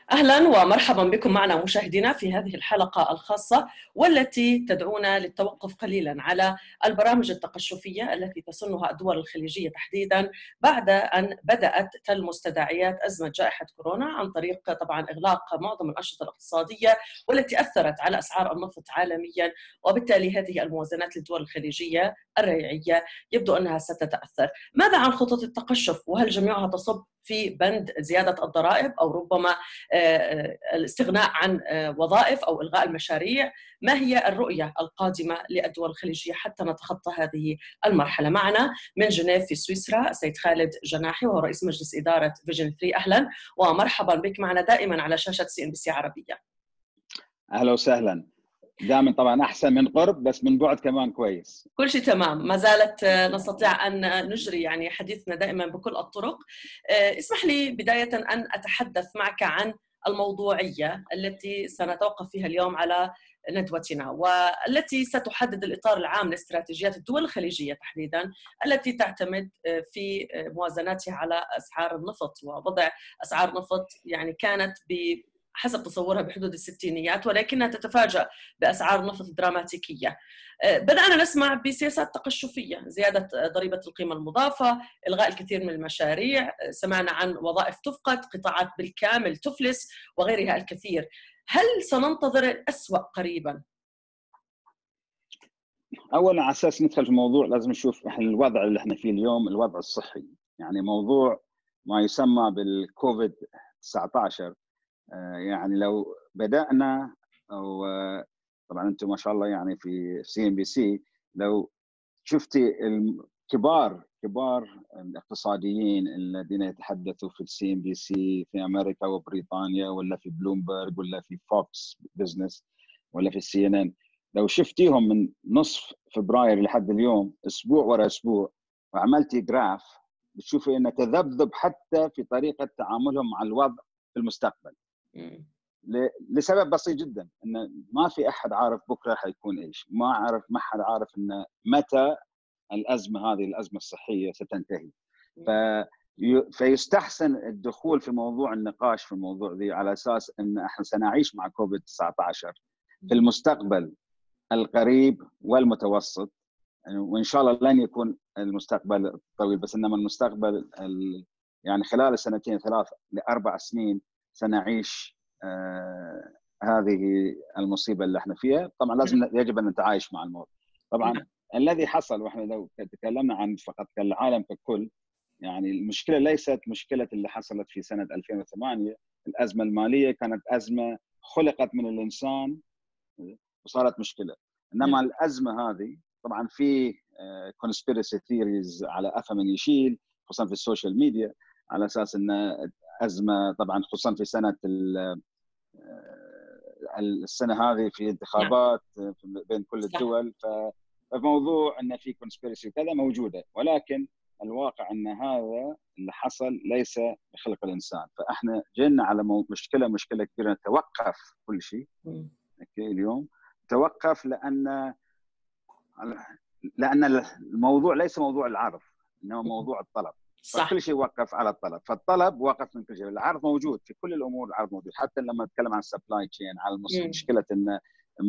أهلا ومرحبا بكم معنا مشاهدينا في هذه الحلقة الخاصة والتي تدعونا للتوقف قليلا على البرامج التقشفية التي تسنها الدول الخليجية تحديدا بعد أن بدأت تلمس تداعيات أزمة جائحة كورونا عن طريق طبعا إغلاق معظم الأنشطة الاقتصادية والتي أثرت على أسعار النفط عالميا، وبالتالي هذه الموازنات للدول الخليجية الريعية يبدو أنها ستتأثر. ماذا عن خطط التقشف، وهل جميعها تصب في بند زيادة الضرائب أو ربما الاستغناء عن وظائف أو إلغاء المشاريع؟ ما هي الرؤية القادمة للدول الخليجية حتى نتخطى هذه المرحلة؟ معنا من جنيف في سويسرا السيد خالد جناحي وهو رئيس مجلس إدارة فيجن 3. أهلا ومرحبا بك معنا دائما على شاشة CNBC عربية. أهلا وسهلا. دائما طبعا أحسن من قرب، بس من بعد كمان كويس. كل شيء تمام، ما زالت نستطيع أن نجري حديثنا دائما بكل الطرق. اسمح لي بداية أن أتحدث معك عن الموضوعية التي سنتوقف فيها اليوم على ندوتنا، والتي ستحدد الإطار العام لاستراتيجيات الدول الخليجية تحديدا التي تعتمد في موازناتها على أسعار النفط ووضع أسعار نفط كانت حسب تصورها بحدود الستينيات، ولكنها تتفاجأ بأسعار نفط دراماتيكية. بدأنا نسمع بسياسات تقشفية، زيادة ضريبة القيمة المضافة، إلغاء الكثير من المشاريع، سمعنا عن وظائف تفقد، قطاعات بالكامل تفلس وغيرها الكثير. هل سننتظر الأسوأ قريبا؟ أولا على أساس ندخل في الموضوع لازم نشوف إحنا الوضع اللي إحنا فيه اليوم، الوضع الصحي، موضوع ما يسمى بالكوفيد 19. لو بدأنا، أو طبعا أنتم ما شاء الله في CNBC لو شفتي كبار الاقتصاديين الذين يتحدثوا في CNBC في أمريكا وبريطانيا، ولا في بلومبرج، ولا في فوكس بزنس، ولا في CNN، لو شفتيهم من نصف فبراير لحد اليوم أسبوع ورا أسبوع وعملتي جراف، بتشوفي أن تذبذب حتى في طريقة تعاملهم مع الوضع في المستقبل. لسبب بسيط جدا، ان ما في احد عارف بكره حيكون ايش، ما حد عارف ان متى هذه الازمه الصحيه ستنتهي. فيستحسن الدخول في موضوع النقاش في الموضوع ذي على اساس ان احنا سنعيش مع كوفيد 19 في المستقبل القريب والمتوسط، وان شاء الله لن يكون المستقبل الطويل، بس انما المستقبل خلال السنتين 3 ل4 سنين سنعيش هذه المصيبه اللي احنا فيها. طبعا يجب ان نتعايش مع الموضوع. طبعا الذي حصل، واحنا لو تكلمنا عن فقط كالعالم ككل، المشكله ليست مشكله اللي حصلت في سنه 2008. الازمه الماليه كانت ازمه خلقت من الانسان وصارت مشكله، انما الازمه هذه طبعا في conspiracy theories على قفا من يشيل، خصوصا في السوشيال ميديا، على اساس ان ازمه طبعا خصوصا في سنه السنه هذه في انتخابات بين كل الدول، فموضوع ان في كونسبيرسي وكذا موجوده، ولكن الواقع ان هذا اللي حصل ليس بخلق الانسان. فاحنا جينا على مشكله كبيره، نتوقف كل شيء. اليوم توقف لان الموضوع ليس موضوع العرض، انما موضوع الطلب. صح. فكل شيء وقف على الطلب، فالطلب وقف من كل شيء. العرض موجود في كل الامور، العرض موجود. حتى لما نتكلم عن السبلاي تشين، على مشكله ان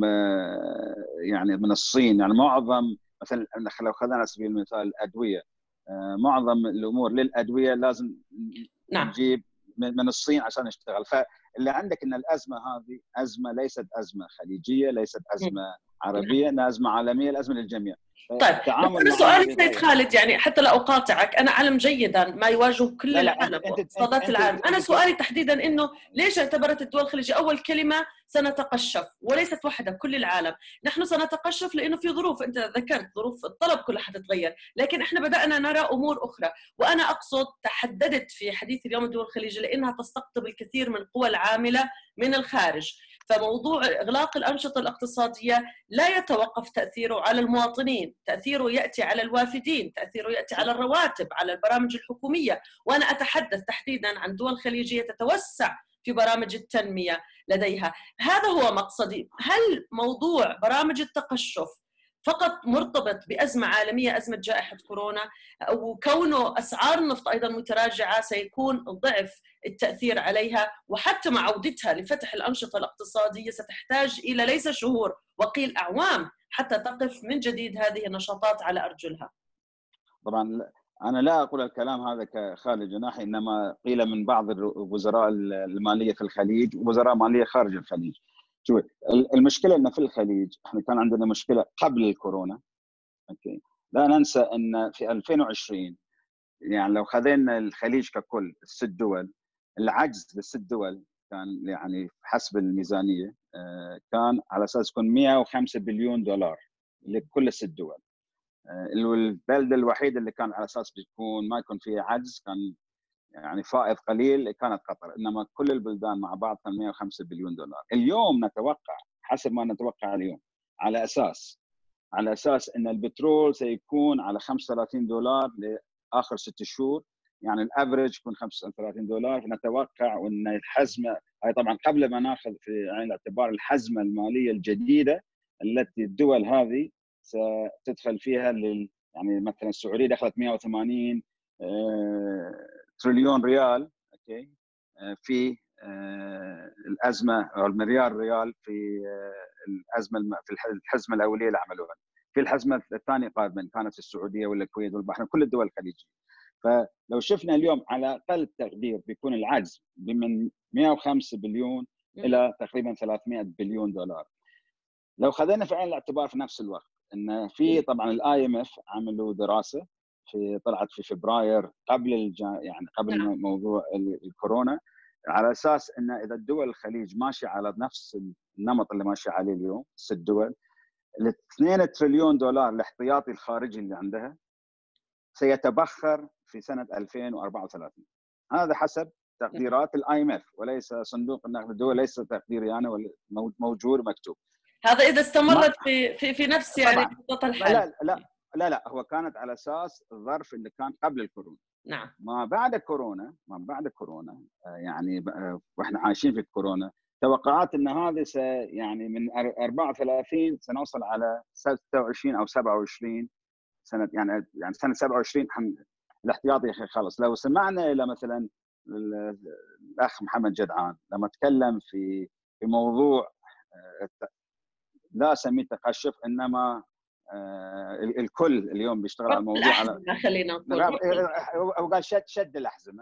من الصين، معظم مثلا لو اخذنا على سبيل المثال الادويه، معظم الامور للادويه لازم نجيب من الصين عشان نشتغل. فاللي عندك ان الازمه هذه ازمه ليست ازمه خليجيه، ليست ازمه عربيه، انها ازمه عالميه، الازمه للجميع. طيب، أنا سؤالي سيد خالد، حتى لا أقاطعك، أنا أعلم جيدا ما يواجه كل العالم واقتصادات العالم. أنا سؤالي تحديدا إنه ليش اعتبرت الدول الخليجية أول كلمة سنتقشف، وليست وحدة كل العالم؟ نحن سنتقشف لأنه في ظروف، أنت ذكرت ظروف الطلب كلها حتتغير، لكن إحنا بدأنا نرى أمور أخرى. وأنا أقصد تحددت في حديث اليوم الدول الخليجية لأنها تستقطب الكثير من القوى العاملة من الخارج. فموضوع إغلاق الأنشطة الاقتصادية لا يتوقف تأثيره على المواطنين، تأثيره يأتي على الوافدين، تأثيره يأتي على الرواتب، على البرامج الحكومية. وأنا أتحدث تحديداً عن دول خليجية تتوسع في برامج التنمية لديها. هذا هو مقصدي. هل موضوع برامج التقشف فقط مرتبط بأزمة عالمية، أزمة جائحة كورونا، وكونه أسعار النفط أيضا متراجعة سيكون ضعف التأثير عليها، وحتى مع عودتها لفتح الأنشطة الاقتصادية ستحتاج إلى ليس شهور وقيل أعوام حتى تقف من جديد هذه النشاطات على أرجلها. طبعا انا لا اقول الكلام هذا كخالد جناحي، انما قيل من بعض وزراء الماليه في الخليج ووزراء ماليه خارج الخليج. شوف، المشكله ان في الخليج احنا كان عندنا مشكله قبل الكورونا. اوكي، لا ننسى ان في 2020 يعني لو خذينا الخليج ككل الست دول، العجز للست دول كان يعني حسب الميزانيه كان على اساس يكون 105 بليون دولار لكل الست دول. البلده الوحيده اللي كان على اساس بيكون ما يكون فيها عجز، كان يعني فائض قليل، كانت قطر، انما كل البلدان مع بعض كان 105 بليون دولار. اليوم نتوقع، حسب ما نتوقع اليوم، على اساس ان البترول سيكون على 35 دولار لاخر 6 شهور، يعني الافرج يكون 35 دولار. فنتوقع ان الحزمه هاي طبعا قبل ما ناخذ في عين الاعتبار الحزمه الماليه الجديده التي الدول هذه ستدخل فيها يعني مثلا السعوديه دخلت 180 تريليون ريال، اوكي، في الازمه، او المليار ريال في الازمه، في الحزمه الاوليه اللي عملوها. في الحزمه الثانيه قادما كانت في السعوديه ولا الكويت والبحرين، كل الدول الخليجيه. فلو شفنا اليوم على اقل تقدير بيكون العجز من 105 بليون الى تقريبا 300 بليون دولار. لو خذينا في عين الاعتبار في نفس الوقت ان في طبعا الاي ام اف عملوا دراسه طلعت في فبراير قبل يعني قبل موضوع الكورونا، على اساس ان اذا الدول الخليج ماشيه على نفس النمط اللي ماشيه عليه اليوم الست دول، ال 2 تريليون دولار الاحتياطي الخارجي اللي عندها سيتبخر في سنه 2034. هذا حسب تقديرات الاي ام اف وليس صندوق النقد الدولي، ليس تقديري انا ولا موجود مكتوب. هذا اذا استمرت في نفس يعني خطة الحال. لا هو كانت على اساس الظرف اللي كان قبل الكورونا. نعم. ما بعد كورونا يعني واحنا عايشين في الكورونا، توقعات ان هذا يعني من 34 سنوصل على 26 او 27 سنه، يعني سنه 27 الاحتياطي خلص. لو سمعنا الى مثلا الاخ محمد جدعان لما تكلم في موضوع لا اسميه تقشف، انما الكل اليوم بيشتغل على الموضوع، على خلينا نقول هو قال شد الاحزمه.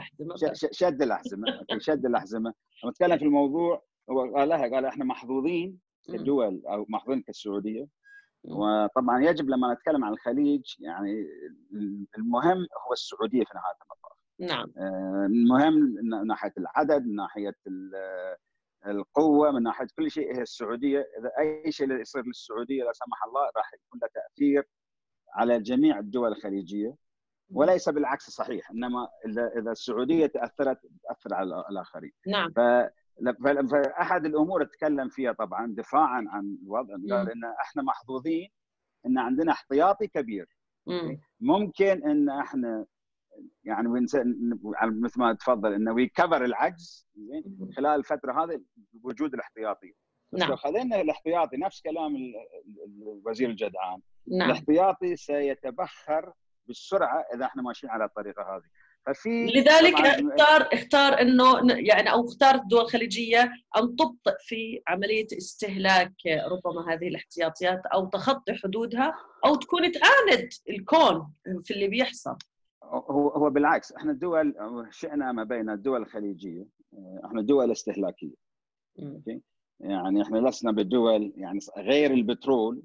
شد الاحزمه. لما تكلم في الموضوع هو قال احنا محظوظين كدول او محظوظين كالسعوديه. وطبعا يجب لما نتكلم عن الخليج يعني المهم هو السعوديه في نهايه المطاف. نعم. المهم من ناحيه العدد، من ناحيه القوه، من ناحيه كل شيء هي السعوديه. اذا اي شيء يصير للسعوديه لا سمح الله راح يكون له تاثير على جميع الدول الخليجيه، وليس بالعكس صحيح، انما اذا السعوديه تاثرت تاثر على الاخرين. نعم. فاحد الامور اتكلم فيها طبعا دفاعا عن الوضع، قال ان احنا محظوظين ان عندنا احتياطي كبير. ممكن ان احنا يعني مثل ما تفضل انه ويكفر العجز زين خلال الفتره هذه بوجود الاحتياطي. بس نعم. لو خذينا الاحتياطي نفس كلام الوزير الجدعان، نعم. الاحتياطي سيتبخر بالسرعه اذا احنا ماشيين على الطريقه هذه. لذلك اختار انه يعني او اختارت الدول الخليجيه ان تبطئ في عمليه استهلاك ربما هذه الاحتياطيات او تخطي حدودها او تكون تعاند الكون في اللي بيحصل. هو بالعكس، احنا الدول شئنا ما بين الدول الخليجيه احنا دول استهلاكيه. يعني احنا لسنا بالدول يعني غير البترول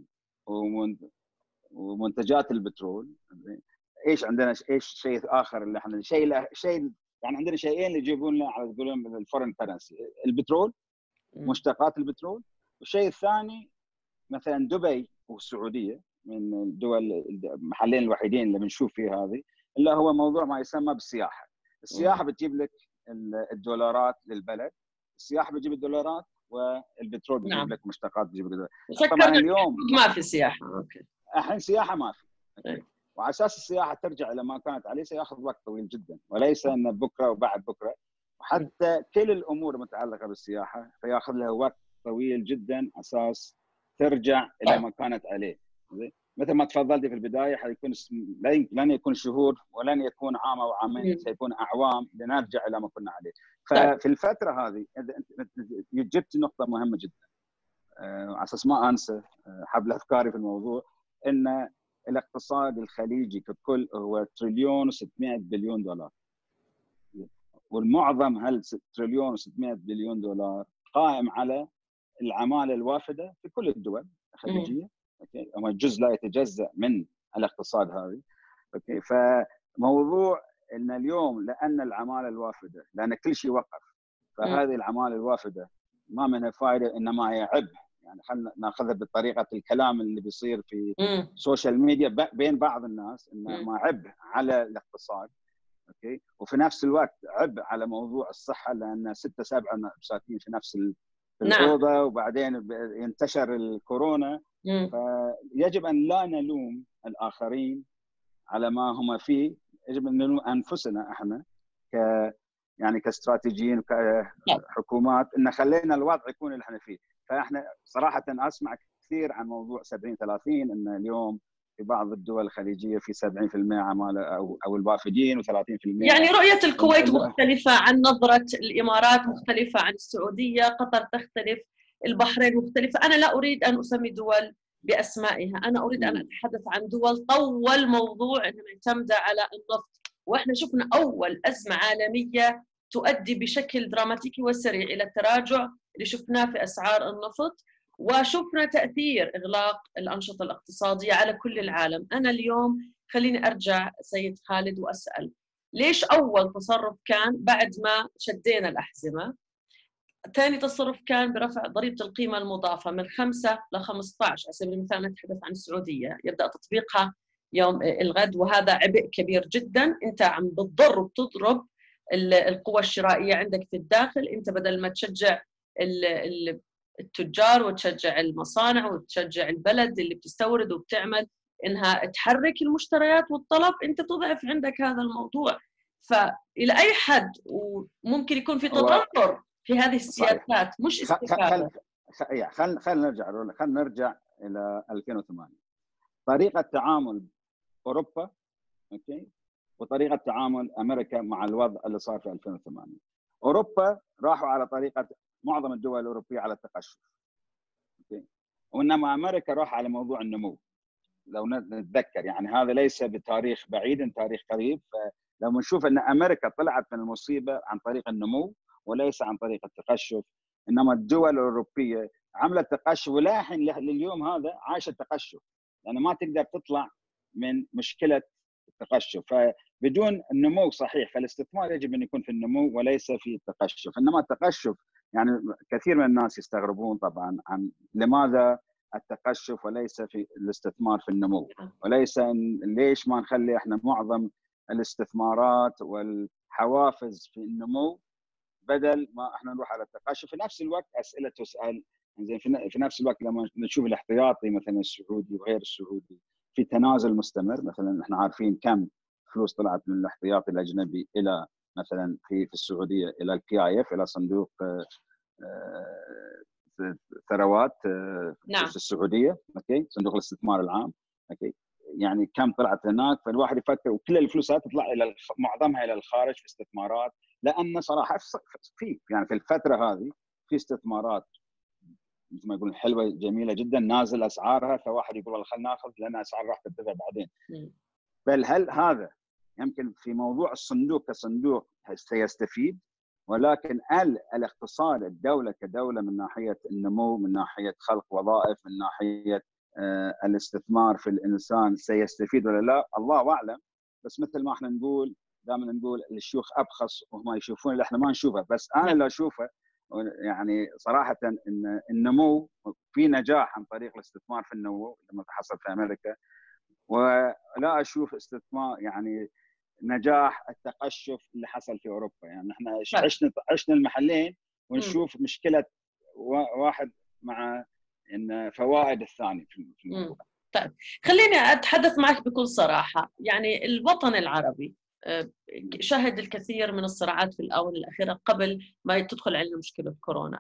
ومنتجات البترول. ايش عندنا؟ ايش شيء اخر اللي احنا شيء يعني عندنا شيئين اللي يجيبون لنا على تقولون الفورن كرنسي، البترول، مشتقات البترول، والشيء الثاني مثلا دبي والسعوديه من الدول المحلين الوحيدين اللي بنشوف فيه هذه، اللي هو موضوع ما يسمى بالسياحه. السياحه بتجيب لك الدولارات للبلد، السياحه بتجيب الدولارات والبترول بيجيب نعم. لك مشتقات بيجيب لك. طبعا اليوم ما في سياحه. اوكي، الحين سياحه ما في. وعلى اساس السياحه ترجع الى ما كانت عليه سياخذ وقت طويل جدا، وليس ان بكره وبعد بكره. وحتى كل الامور المتعلقه بالسياحه فياخذ لها وقت طويل جدا اساس ترجع الى ما كانت عليه. مثل ما تفضلتي في البدايه، حيكون لن يكون شهور ولن يكون عام او عامين، سيكون اعوام لنرجع الى ما كنا عليه. ففي الفتره هذه جبت نقطه مهمه جدا، على اساس ما انسى حبل افكاري في الموضوع، ان الاقتصاد الخليجي ككل هو تريليون و600 بليون دولار، والمعظم تريليون و600 بليون دولار قائم على العماله الوافده في كل الدول الخليجيه. اوكي، اما الجزء لا يتجزا من الاقتصاد هذه. اوكي، فموضوع ان اليوم لان العماله الوافده، لان كل شيء وقف، فهذه العماله الوافده ما منها فائده انما هي عبء. يعني خلينا ناخذها بطريقه الكلام اللي بيصير في السوشيال ميديا بين بعض الناس، انه ما عبء على الاقتصاد. اوكي، وفي نفس الوقت عبء على موضوع الصحه، لان 6-7 ساكنين في نفس الأوضة، وبعدين ينتشر الكورونا. فيجب أن لا نلوم الآخرين على ما هم فيه، يجب أن نلوم أنفسنا إحنا يعني كاستراتيجيين وكحكومات، إن خلينا الوضع يكون اللي إحنا فيه. فإحنا صراحة أسمع كثير عن موضوع 70-30، إن اليوم في بعض الدول الخليجية في 70% عمالة أو الوافدين، و30% يعني رؤية الكويت مختلفة عن نظرة الإمارات، مختلفة عن السعودية، قطر تختلف، البحرين مختلفة. أنا لا أريد أن أسمي دول بأسمائها، أنا أريد أن أتحدث عن دول طول موضوع أنها معتمدة على النفط، وإحنا شفنا أول أزمة عالمية تؤدي بشكل دراماتيكي وسريع إلى التراجع اللي شفناه في أسعار النفط، وشفنا تأثير إغلاق الأنشطة الاقتصادية على كل العالم. أنا اليوم خليني أرجع سيد خالد وأسأل، ليش أول تصرف كان بعد ما شدينا الأحزمة؟ ثاني تصرف كان برفع ضريبة القيمة المضافة من 5 ل 15، على سبيل المثال نتحدث عن السعودية، يبدأ تطبيقها يوم الغد، وهذا عبء كبير جدا. أنت عم بتضر وبتضرب القوى الشرائية عندك في الداخل. أنت بدل ما تشجع التجار وتشجع المصانع وتشجع البلد اللي بتستورد وبتعمل إنها تحرك المشتريات والطلب، أنت تضعف عندك هذا الموضوع. فإلى أي حد وممكن يكون في تطور في هذه السياسات مش استفادة؟ خلينا نرجع إلى 2008. طريقة تعامل أوروبا، أوكي، وطريقة تعامل أمريكا مع الوضع اللي صار في 2008. أوروبا راحوا على طريقة معظم الدول الأوروبية على التقشف، أوكي، وإنما أمريكا راح على موضوع النمو. لو نتذكر يعني هذا ليس بتاريخ بعيد، تاريخ قريب. فلو نشوف أن أمريكا طلعت من المصيبة عن طريق النمو وليس عن طريق التقشف، إنما الدول الأوروبية عملت تقشف، ولاحن لليوم هذا عايشة التقشف، لأن ما تقدر تطلع من مشكلة التقشف. فبدون النمو صحيح، فالاستثمار يجب أن يكون في النمو وليس في التقشف. إنما التقشف يعني كثير من الناس يستغربون طبعا عن لماذا التقشف وليس في الاستثمار في النمو، وليس ليش ما نخلي احنا معظم الاستثمارات والحوافز في النمو بدل ما احنا نروح على التقشف. في نفس الوقت اسئله تسال، زين في نفس الوقت لما نشوف الاحتياطي مثلا السعودي وغير السعودي في تنازل مستمر. مثلا احنا عارفين كم فلوس طلعت من الاحتياطي الاجنبي الى مثلا في السعوديه الى البي اي اف، الى صندوق ثروات في السعوديه، اوكي، صندوق الاستثمار العام، اوكي، يعني كم طلعت هناك. فالواحد يفكر، وكل الفلوس تطلع الى معظمها الى الخارج في استثمارات، لان صراحه في يعني في الفتره هذه في استثمارات مثل ما يقولون حلوه جميله جدا نازل اسعارها، فواحد يقول والله خلينا ناخذ لان اسعار راح ترتفع بعدين. بل هل هذا يمكن في موضوع الصندوق كصندوق سيستفيد؟ ولكن الاقتصاد الدولة كدولة من ناحية النمو، من ناحية خلق وظائف، من ناحية الاستثمار في الإنسان سيستفيد ولا لا؟ الله أعلم. بس مثل ما احنا نقول دائما نقول الشيوخ أبخص وهم يشوفون اللي احنا ما نشوفه. بس أنا اللي أشوفه يعني صراحة إن النمو في نجاح عن طريق الاستثمار في النمو لما حصل في أمريكا، ولا أشوف استثمار يعني نجاح التقشف اللي حصل في اوروبا. يعني احنا عشنا المحلين ونشوف مشكله واحد مع ان فوائد الثاني في الموضوع. طيب خليني اتحدث معك بكل صراحه. يعني الوطن العربي شهد الكثير من الصراعات في الاونه الاخيره قبل ما تدخل علينا مشكله كورونا،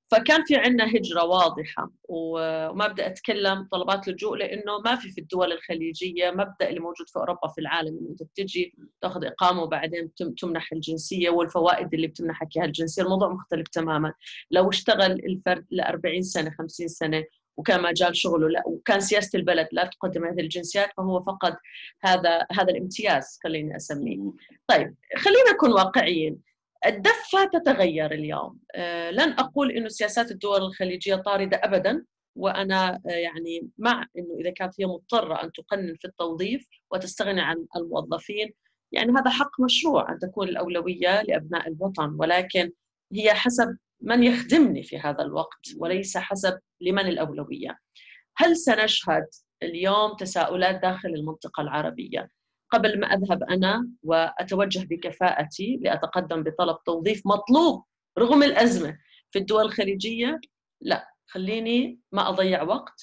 فكان في عندنا هجرة واضحة، وما بدي أتكلم طلبات لجوء لأنه ما في الدول الخليجية مبدأ اللي موجود في أوروبا في العالم، إنه أنت بتجي تاخذ إقامة وبعدين تمنح الجنسية والفوائد اللي بتمنحك إياها الجنسية. الموضوع مختلف تماما. لو اشتغل الفرد ل 40 سنة 50 سنة وكان مجال شغله لا، وكان سياسة البلد لا تقدم هذه الجنسيات، فهو فقد هذا الامتياز خليني أسميه. طيب خلينا نكون واقعيين. الدفة تتغير اليوم. لن أقول إنه سياسات الدول الخليجية طاردة أبداً، وأنا يعني مع إنه إذا كانت هي مضطرة أن تقنن في التوظيف وتستغني عن الموظفين، يعني هذا حق مشروع أن تكون الأولوية لأبناء الوطن، ولكن هي حسب من يخدمني في هذا الوقت وليس حسب لمن الأولوية. هل سنشهد اليوم تساؤلات داخل المنطقة العربية قبل ما أذهب أنا وأتوجه بكفاءتي لأتقدم بطلب توظيف مطلوب رغم الأزمة في الدول الخليجية؟ لا، خليني ما أضيع وقت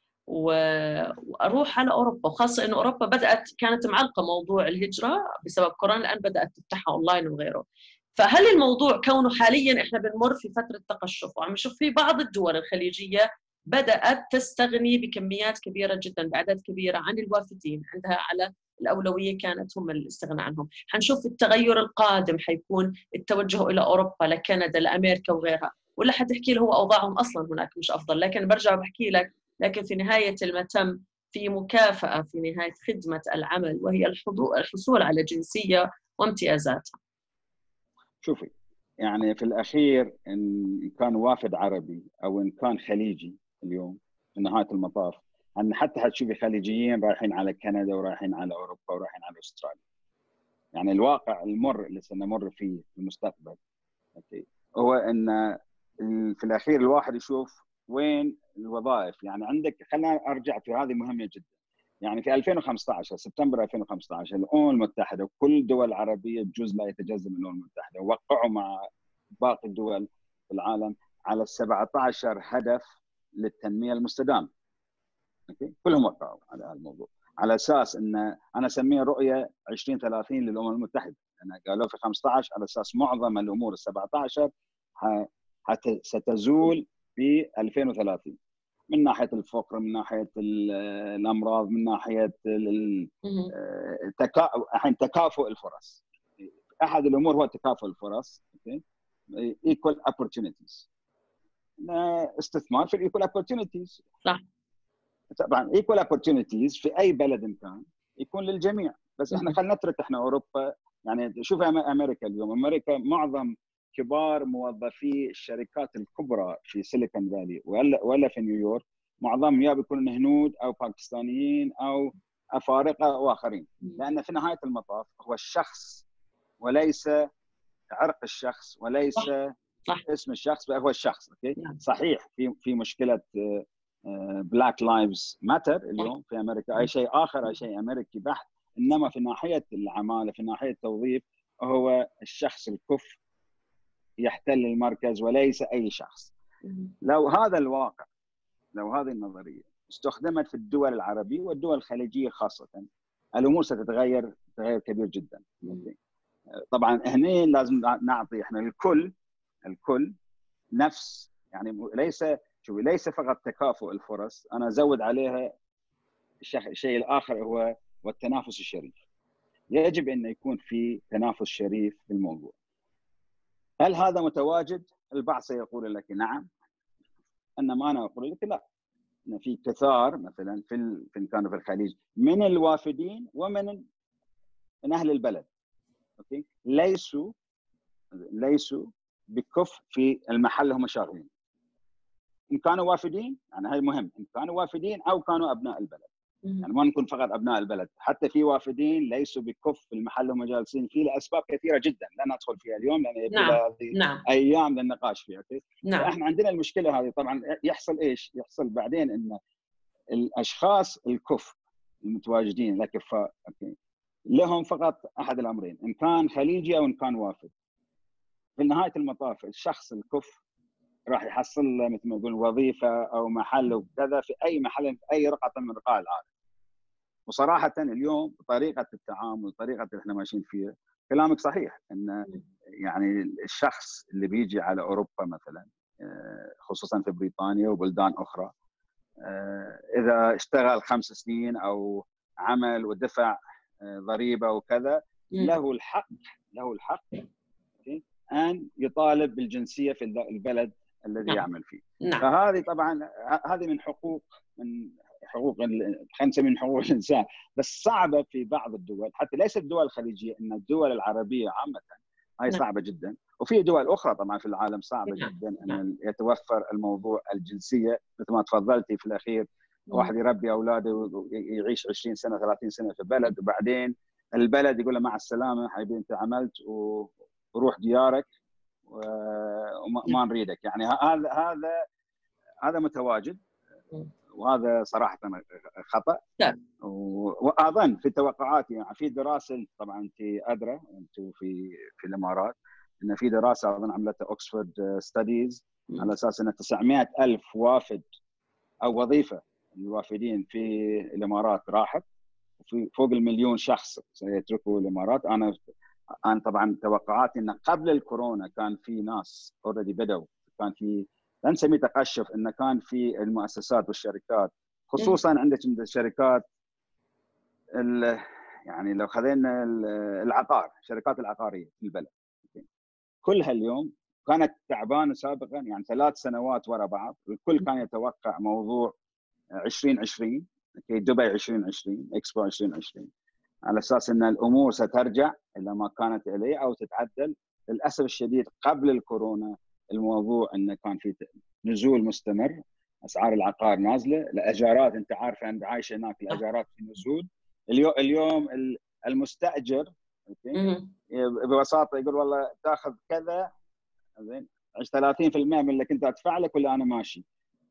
وأروح على أوروبا، وخاصة أن أوروبا كانت معلقة موضوع الهجرة بسبب كورونا، الآن بدأت تفتحها أونلاين وغيره. فهل الموضوع كونه حاليا إحنا بنمر في فترة تقشف وعم نشوف في بعض الدول الخليجية بدأت تستغني بكميات كبيرة جدا بأعداد كبيرة عن الوافدين عندها على الأولوية كانت هم الاستغناء عنهم، حنشوف التغير القادم حيكون التوجه إلى أوروبا لكندا لأمريكا وغيرها، ولا حتحكي له هو أوضاعهم أصلا هناك مش أفضل؟ لكن برجع بحكي لك، لكن في نهاية المتم في مكافأة في نهاية خدمة العمل، وهي الحصول على جنسية وامتيازاتها. شوفي، يعني في الأخير إن كان وافد عربي أو إن كان خليجي اليوم في نهاية المطاف، أن حتى حتشوفي خليجيين رايحين على كندا ورايحين على أوروبا ورايحين على أستراليا. يعني الواقع المر اللي سنمر فيه في المستقبل هو أن في الأخير الواحد يشوف وين الوظائف. يعني عندك، خلينا أرجع في هذه مهمة جدا. يعني في 2015 سبتمبر 2015 الأمم المتحدة وكل الدول العربية بجزء لا يتجزأ من الأمم المتحدة وقعوا مع باقي الدول في العالم على 17 هدف للتنمية المستدامة. كلهم وقعوا على هذا الموضوع على اساس ان انا اسميه رؤيه 2030 للامم المتحده. انا قالوا في 15 على اساس معظم الامور ال 17 ستزول في 2030، من ناحيه الفقر، من ناحيه الامراض، من ناحيه تكافؤ الفرص. احد الامور هو تكافؤ الفرص، equal opportunities، استثمار في الايكوال opportunities. صح. طبعا equal opportunities في اي بلد كان يكون للجميع، بس احنا خلينا نترك احنا اوروبا. يعني شوف امريكا اليوم، امريكا معظم كبار موظفي الشركات الكبرى في سيليكون فالي ولا في نيويورك معظمهم يا بيكونوا هنود او باكستانيين او افارقه واخرين، لان في نهايه المطاف هو الشخص وليس عرق الشخص وليس صح. اسم الشخص، هو الشخص. صحيح في مشكله بلاك لايفز ماتر اليوم في امريكا، اي شيء اخر، اي شيء امريكي بحت، انما في ناحيه العماله، في ناحيه التوظيف، هو الشخص الكفء يحتل المركز وليس اي شخص. لو هذا الواقع، لو هذه النظريه استخدمت في الدول العربيه والدول الخليجيه خاصه، الامور ستتغير تغير كبير جدا. طبعا هنا لازم نعطي احنا الكل نفس، يعني ليس فقط تكافؤ الفرص، انا ازود عليها الشيء الاخر هو والتنافس الشريف. يجب ان يكون في تنافس شريف في الموضوع. هل هذا متواجد؟ البعض سيقول لك نعم، انما انا اقول لك لا. إن في كثار مثلا في كانوا في الخليج من الوافدين ومن اهل البلد، ليسوا بكفء في المحل هم شغالين. ان كانوا وافدين، يعني هذا مهم، ان كانوا وافدين او كانوا ابناء البلد. يعني ما نكون فقط ابناء البلد، حتى في وافدين ليسوا بكفء في المحل هم جالسين فيه لاسباب كثيره جدا لا ندخل فيها اليوم، لان يبي هذه ايام للنقاش فيها. فاحنا عندنا المشكله هذه. طبعا يحصل ايش؟ يحصل بعدين ان الاشخاص الكفء المتواجدين الاكفاء لهم فقط احد الامرين، ان كان خليجي او ان كان وافد. في نهايه المطاف الشخص الكفء راح يحصل مثل ما نقول وظيفه او محل وكذا في اي محل في اي رقعه من رقاع العالم. وصراحه اليوم طريقه التعامل، طريقه اللي احنا ماشيين فيها، كلامك صحيح ان يعني الشخص اللي بيجي على اوروبا مثلا خصوصا في بريطانيا وبلدان اخرى. اذا اشتغل 5 سنين او عمل ودفع ضريبه وكذا، له الحق ان يطالب بالجنسيه في البلد الذي يعمل فيه. فهذه طبعا هذه من حقوق خلينا نسميها من حقوق الانسان، بس صعبه في بعض الدول، حتى ليست الدول الخليجيه، ان الدول العربيه عامه هاي صعبه جدا، وفي دول اخرى طبعا في العالم صعبه جدا ان يتوفر الموضوع الجنسيه. مثل ما تفضلتي في الاخير، واحد يربي اولاده ويعيش 20 سنه 30 سنه في بلد، وبعدين البلد يقول له مع السلامه حبيبي انت عملت وروح ديارك وما نريدك. يعني هذا متواجد، وهذا صراحه خطا. واظن في توقعاتي، يعني في دراسه طبعا انت ادرى، انتم في الامارات، ان في دراسه اظن عملتها اوكسفورد ستاديز على اساس ان 900,000 وافد او وظيفه الوافدين في الامارات راحت، وفي فوق 1,000,000 شخص سيتركوا الامارات. انا طبعا توقعاتي ان قبل الكورونا كان في ناس اوريدي بدوا، كان في لا نسميه تقشف، انه كان في المؤسسات والشركات، خصوصا عندك الشركات يعني لو خذينا الشركات العقاريه في البلد كلها اليوم كانت تعبانه سابقا، يعني 3 سنوات ورا بعض. الكل كان يتوقع موضوع 2020 دبي 2020 اكسبو 2020 على اساس ان الامور سترجع الى ما كانت اليه او تتعدل. للاسف الشديد قبل الكورونا الموضوع انه كان في نزول مستمر، اسعار العقار نازله، الاجارات انت عارفه انت عايشه هناك، الاجارات في نزول. اليوم المستاجر ببساطه يقول والله تاخذ كذا زين 30% من اللي كنت ادفع لك ولا انا ماشي.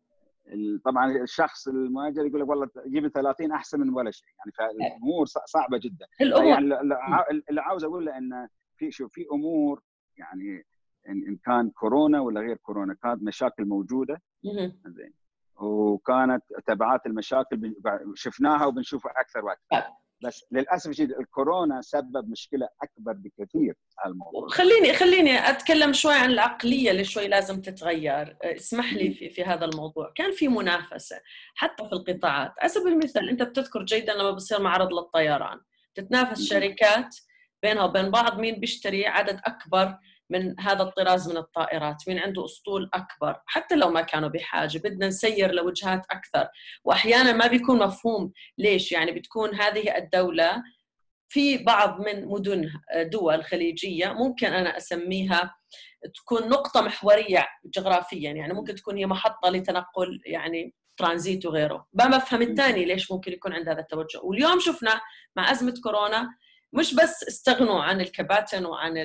طبعا الشخص المؤجر يقول لك والله جيب 30 احسن من ولا شيء. يعني فالامور صعبه جدا. يعني اللي عاوز اقول له ان في امور، يعني ان كان كورونا ولا غير كورونا كانت مشاكل موجوده زين، وكانت تبعات المشاكل شفناها وبنشوفها اكثر واكثر. بس للاسف الشديد الكورونا سبب مشكله اكبر بكثير على الموضوع. خليني اتكلم شوي عن العقليه اللي شوي لازم تتغير. اسمح لي في هذا الموضوع. كان في منافسه حتى في القطاعات. على سبيل المثال انت بتذكر جيدا لما بصير معرض للطيران تتنافس شركات بينها وبين بعض، مين بيشتري عدد اكبر من هذا الطراز من الطائرات، مين عنده اسطول اكبر. حتى لو ما كانوا بحاجه بدنا نسير لوجهات اكثر، واحيانا ما بيكون مفهوم ليش. يعني بتكون هذه الدوله في بعض من دول خليجيه ممكن انا اسميها تكون نقطه محوريه جغرافيا، يعني ممكن تكون هي محطه لتنقل يعني ترانزيت وغيره. ما بفهم الثاني ليش ممكن يكون عند هذا التوجه. واليوم شفنا مع ازمه كورونا مش بس استغنوا عن الكباتن وعن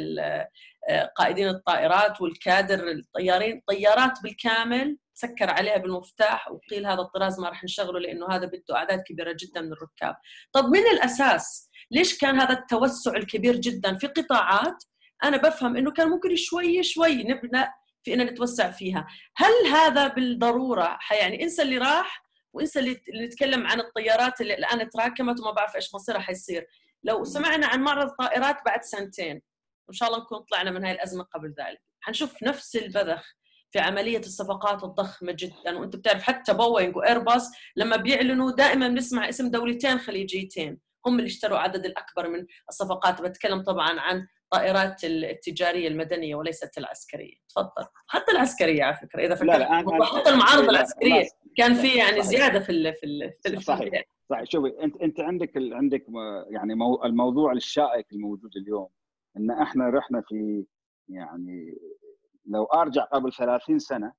قائدين الطائرات والكادر الطيارين، طيارات بالكامل سكر عليها بالمفتاح وقيل هذا الطراز ما راح نشغله لانه هذا بده اعداد كبيره جدا من الركاب. طب من الاساس ليش كان هذا التوسع الكبير جدا في قطاعات انا بفهم انه كان ممكن شوي نبدا في ان نتوسع فيها؟ هل هذا بالضروره يعني انسى اللي راح وانسى اللي نتكلم عن الطيارات اللي الان تراكمت وما بعرف ايش مصيرها حيصير. لو سمعنا عن معرض طائرات بعد 2 سنين ان شاء الله نكون طلعنا من هاي الازمه قبل ذلك، حنشوف نفس البذخ في عمليه الصفقات الضخمه جدا. وانت بتعرف حتى بوينغ وايرباص لما بيعلنوا دائما بنسمع اسم دولتين خليجيتين هم اللي اشتروا عدد الاكبر من الصفقات. بتكلم طبعا عن الطائرات التجاريه المدنيه وليست العسكريه. تفضل. حتى العسكريه على فكره اذا فكرت، حتى المعارض العسكريه كان في يعني زياده في صحيح. شوفي انت عندك يعني الموضوع الشائك الموجود اليوم ان احنا رحنا في، يعني لو ارجع قبل 30 سنه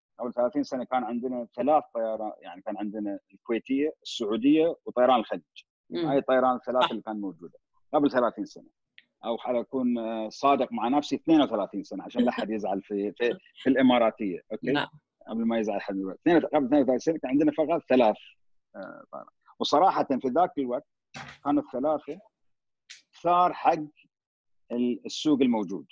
كان عندنا 3 طيران، يعني كان عندنا الكويتيه السعوديه وطيران الخليج. هاي الطيران الثلاثه اللي كان موجوده قبل 30 سنه، او اكون صادق مع نفسي 32 سنه عشان لا احد يزعل في الاماراتيه. اوكي قبل ما يزعل حد. قبل 32 سنه كان عندنا فقط 3 طيران، وصراحه في ذاك الوقت كانوا ال3 ثار حق السوق الموجود.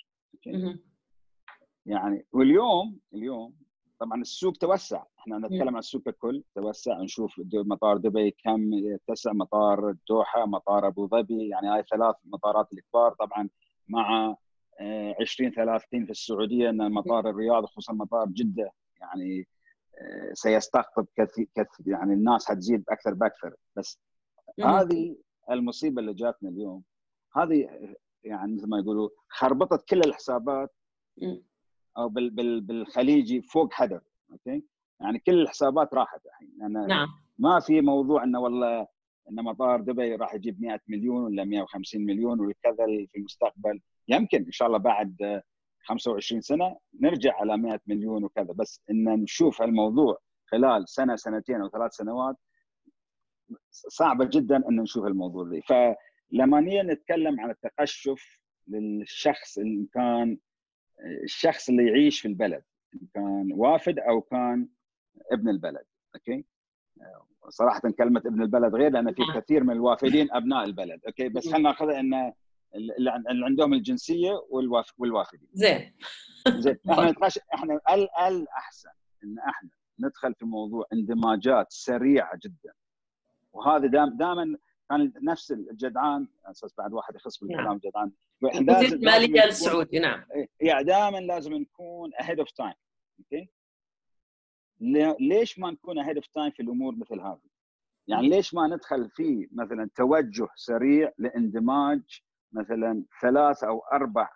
يعني واليوم طبعا السوق توسع. احنا نتكلم عن السوق ككل توسع. نشوف مطار دبي كم يتسع، مطار الدوحه، مطار ابو ظبي، يعني هاي 3 مطارات الكبار طبعا مع 2030 في السعوديه ان مطار الرياض خصوصا مطار جده يعني سيستقطب كثير يعني الناس حتزيد اكثر باكثر. بس هذه المصيبه اللي جاتنا اليوم هذه يعني مثل ما يقولوا خربطت كل الحسابات او بالخليجي فوق حدث. اوكي يعني كل الحسابات راحت الحين. نعم. ما في موضوع انه والله ان مطار دبي راح يجيب 100 مليون ولا 150 مليون ولا كذا في المستقبل. يمكن ان شاء الله بعد 25 سنه نرجع على 100 مليون وكذا، بس ان نشوف الموضوع خلال سنه سنتين او 3 سنوات صعبه جدا ان نشوف الموضوع ذي. فلما نيجي نتكلم عن التقشف للشخص ان كان الشخص اللي يعيش في البلد، ان كان وافد او كان ابن البلد. اوكي صراحه كلمه ابن البلد غير لان في كثير من الوافدين ابناء البلد. اوكي بس خلينا ناخذ ان اللي عندهم الجنسيه والوافدين. زين احنا الاحسن ان احنا ندخل في موضوع اندماجات سريعه جدا. وهذا دائما كان نفس الجدعان اساس بعد واحد يخص بالكلام جدعان لازم ماليه للسعودي. نعم يعني دائما لازم نكون ahead of time. اوكي ليش ما نكون ahead of time في الامور مثل هذه؟ يعني ليش ما ندخل في مثلا توجه سريع لاندماج مثلا 3 أو 4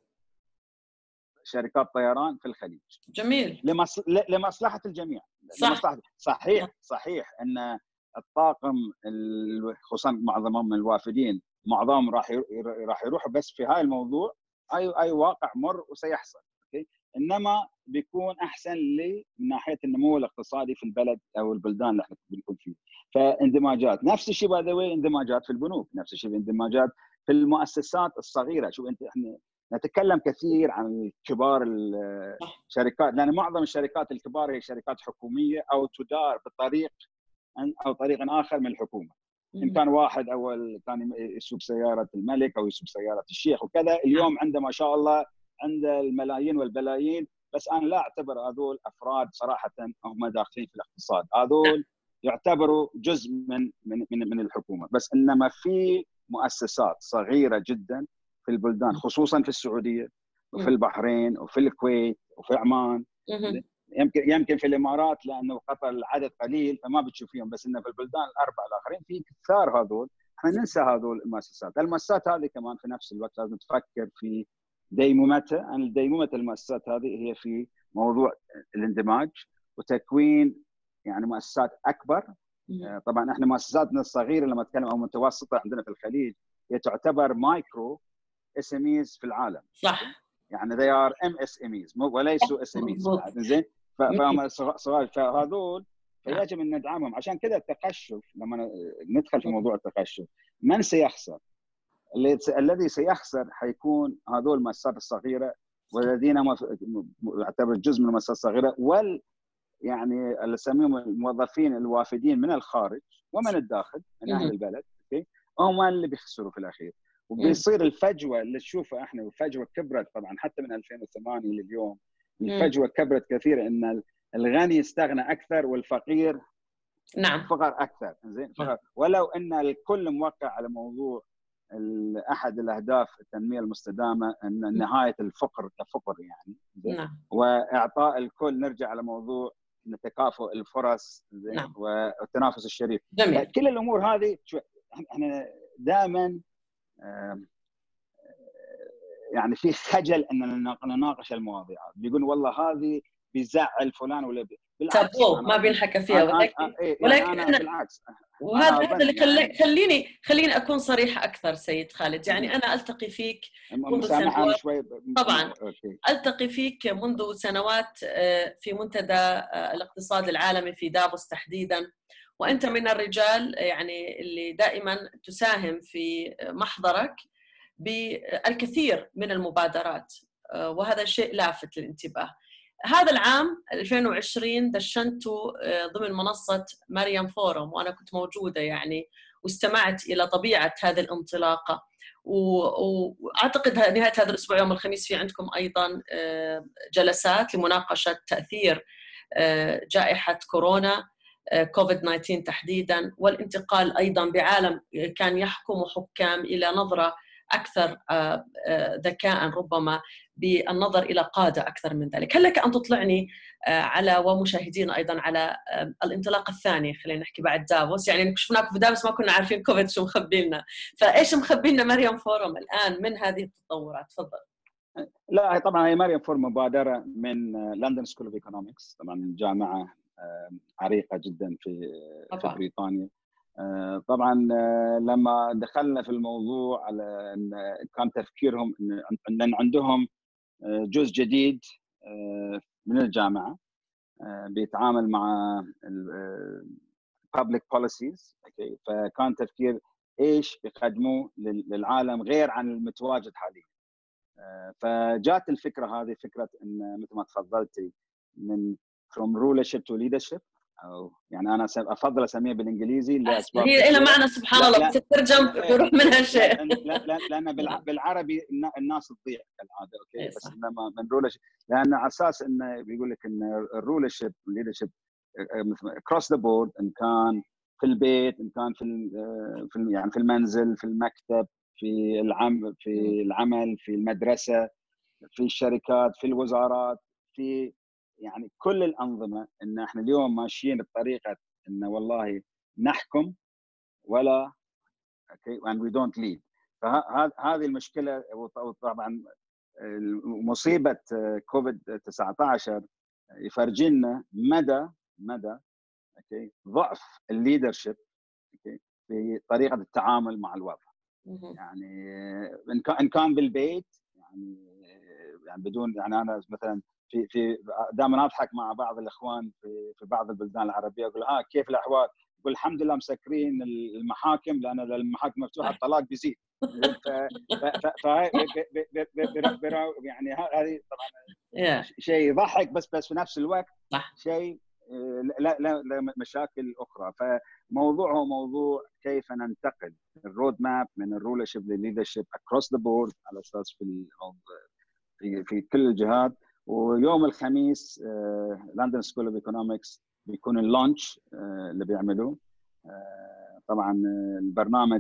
شركات طيران في الخليج؟ جميل. لمصلحة الجميع. صح. صحيح ان الطاقم خصوصا معظمهم من الوافدين معظمهم راح يروحوا، بس في هاي الموضوع اي واقع مر وسيحصل. اوكي انما بيكون احسن لي من ناحيه النمو الاقتصادي في البلد او البلدان اللي احنا بنكون فيه. فاندماجات نفس الشيء باي ذا واي، اندماجات في البنوك نفس الشيء، اندماجات في المؤسسات الصغيره. شوف انت احنا نتكلم كثير عن كبار الشركات لان معظم الشركات الكبار هي شركات حكوميه او تدار بطريق او طريق اخر من الحكومه. ان كان واحد اول كان يسوق سياره الملك او يسوق سياره الشيخ وكذا، اليوم عنده ما شاء الله عنده الملايين والبلايين. بس انا لا اعتبر هذول افراد صراحه هم داخلين في الاقتصاد، هذول يعتبروا جزء من الحكومه. بس انما في مؤسسات صغيره جدا في البلدان خصوصا في السعوديه وفي البحرين وفي الكويت وفي عمان، يمكن في الامارات لانه قطر العدد قليل فما بتشوفيهم، بس انه في البلدان الاربعه الاخرين في كثار هذول. احنا ننسى هذول المؤسسات هذه كمان في نفس الوقت لازم تفكر في ديمومتها. ان ديمومه المؤسسات هذه هي في موضوع الاندماج وتكوين يعني مؤسسات اكبر. طبعا احنا مؤسساتنا الصغيره لما نتكلم او متوسطه عندنا في الخليج هي تعتبر مايكرو SMEs في العالم. صح يعني they are MSMEs وليسوا SMEs. زين فهم صغار فهذول فيجب ان ندعمهم. عشان كذا التقشف لما ندخل في موضوع التقشف من سيخسر؟ الذي سيخسر حيكون هذول المؤسسات الصغيره والذين يعتبر جزء من المؤسسات الصغيره يعني اللي نسميهم الموظفين الوافدين من الخارج ومن الداخل من اهل البلد. اوكي هم اللي بيخسروا في الاخير. وبيصير الفجوه اللي نشوفها احنا، والفجوه كبرت طبعا حتى من 2008 لليوم. الفجوه كبرت كثير ان الغني استغنى اكثر والفقير فقر اكثر. زين ولو ان الكل موقع على موضوع احد الاهداف التنميه المستدامه ان نهايه الفقر كفقر يعني. واعطاء الكل نرجع على موضوع تكافؤ الفرص والتنافس الشريف. كل الامور هذه احنا دائما يعني في خجل ان نناقش المواضيع. بيقول والله هذه بيزعل فلان ولا بالعكس ما بينحكى فيها. ولكن أنا بالعكس وهذا اللي خليني اكون صريحه اكثر سيد خالد. يعني انا التقي فيك منذ سنوات طبعا التقي فيك منذ سنوات في منتدى الاقتصاد العالمي في دافوس تحديدا، وانت من الرجال يعني اللي دائما تساهم في محضرك بالكثير من المبادرات، وهذا شيء لافت للانتباه. هذا العام 2020 دشنت ضمن منصة مريم فورم وأنا كنت موجودة يعني، واستمعت إلى طبيعة هذه الانطلاقة. وأعتقد نهاية هذا الأسبوع يوم الخميس في عندكم أيضا جلسات لمناقشة تأثير جائحة كورونا كوفيد-19 تحديدا، والانتقال أيضا بعالم كان يحكم حكام إلى نظرة أكثر ذكاء ربما بالنظر إلى قادة أكثر من ذلك. هل لك أن تطلعني على ومشاهدين أيضا على الانطلاق الثاني، خلينا نحكي بعد دافوس، يعني شفناكم في دافوس ما كنا عارفين كوفيد شو مخبي لنا، فإيش مخبي لنا مريم فورم الآن من هذه التطورات؟ تفضل. لا طبعا هي مريم فورم مبادرة من لندن سكول اوف ايكونومكس، طبعا جامعة عريقة جدا في بريطانيا. طبعا لما دخلنا في الموضوع على كان تفكيرهم ان عندهم جزء جديد من الجامعه بيتعامل مع public policies، فكان تفكير ايش بيقدموه للعالم غير عن المتواجد حاليا. فجات الفكره هذه، فكره ان مثل ما تفضلتي من from rulership to leadership، او يعني انا افضل اسميها بالانجليزي لاسباب هي لها معنى سبحان الله، بس الترجم بيروح منها شيء. لان بالعربي الناس تضيع كالعاده، اوكي، بس لما من رولرشيب، لان على اساس انه بيقول لك ان الرولرشيب والليدرشيب across the board، ان كان في البيت، ان كان في يعني في المنزل، في المكتب، في العمل، في المدرسه، في الشركات، في الوزارات، في يعني كل الأنظمة، إن إحنا اليوم ماشيين بطريقة إن والله نحكم ولا and we don't lead. فهذه المشكلة. وطبعا مصيبة كوفيد 19 يفرجينا مدى ضعف الليدرشيب في طريقة التعامل مع الوضع. يعني إن كان بالبيت، يعني بدون، يعني أنا مثلا في دائما اضحك مع بعض الاخوان في بعض البلدان العربيه، اقول كيف الاحوال؟ يقول الحمد لله مسكرين المحاكم، لان المحاكم مفتوحه الطلاق بيزيد. يعني هذه طبعا شيء يضحك، بس في نفس الوقت شيء لا مشاكل اخرى. فموضوع هو موضوع كيف ننتقل الرود ماب من الرولرشيب للليدرشيب اكروس ذا بورد، على اساس في كل الجهات. ويوم الخميس لندن سكول اوف ايكونومكس بيكون اللانش اللي بيعملوه. طبعا البرنامج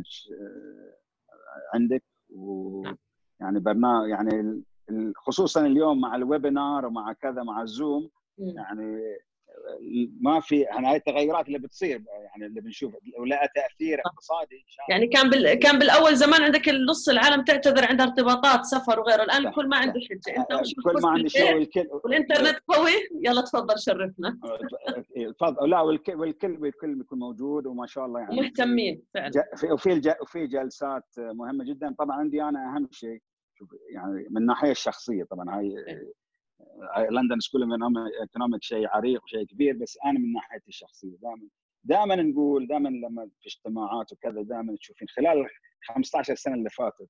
عندك، ويعني برنامج يعني خصوصا اليوم مع الويبينار ومع كذا مع الزوم، يعني ما في يعني هاي التغيرات اللي بتصير، يعني اللي بنشوفها ولها تاثير اقتصادي. يعني كان بالاول زمان عندك النص العالم تعتذر عندها ارتباطات سفر وغيره، الان الكل ما عنده حجه، انت وش الكل ما عنده شيء، والانترنت قوي، يلا تفضل شرفنا. تفضل. لا والكل بيكون موجود، وما شاء الله يعني مهتمين فعلا. وفي جلسات مهمه جدا. طبعا عندي انا اهم شيء يعني من الناحيه الشخصيه، طبعا هاي لندن سكول اوف ايكونومكس شيء عريق وشيء كبير، بس انا من ناحيتي الشخصيه دائما نقول، دائما لما في اجتماعات وكذا دائما تشوفين خلال 15 سنه اللي فاتت،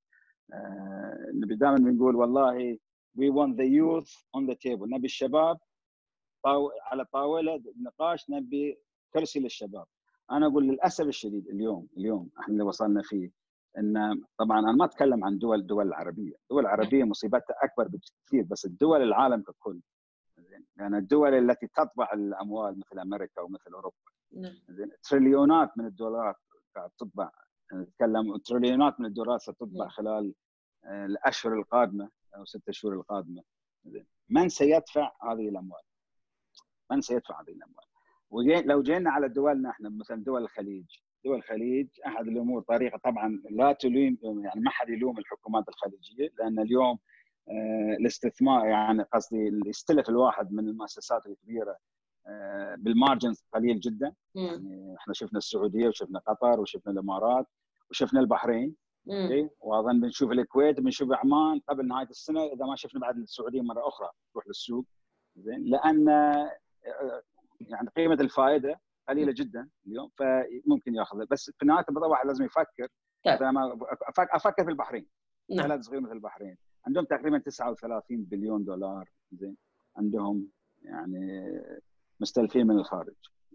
دائما بنقول والله we want the youth on the table، نبي الشباب على طاوله نقاش، نبي كرسي للشباب. انا اقول للاسف الشديد اليوم احنا اللي وصلنا فيه، ان طبعا انا ما اتكلم عن الدول العربيه، الدول العربيه مصيبتها اكبر بكثير، بس الدول العالم ككل، يعني الدول التي تطبع الاموال مثل امريكا ومثل اوروبا، تريليونات من الدولارات قاعد تطبع، نتكلم تريليونات من الدولارات ستطبع خلال الاشهر القادمه او 6 شهور القادمه. من سيدفع هذه الاموال؟ من سيدفع هذه الاموال؟ ولو جينا على دولنا احنا، مثلا دول الخليج احد الامور طريقه، طبعا لا تلوم، يعني ما حد يلوم الحكومات الخليجيه، لان اليوم الاستثمار، يعني قصدي يستلف الواحد من المؤسسات الكبيره بالمارجنز قليل جدا. يعني احنا شفنا السعوديه وشفنا قطر وشفنا الامارات وشفنا البحرين، واظن بنشوف الكويت، بنشوف عمان قبل نهايه السنه، اذا ما شفنا بعد السعوديه مره اخرى تروح للسوق، زين، لان يعني قيمه الفائده قليله جدا اليوم، فممكن ياخذها. بس في نهايه المطاف واحد لازم يفكر. مثلا افكر في البحرين، بلد صغير مثل البحرين، عندهم تقريبا 39 بليون دولار، زين، عندهم يعني مستلفين من الخارج.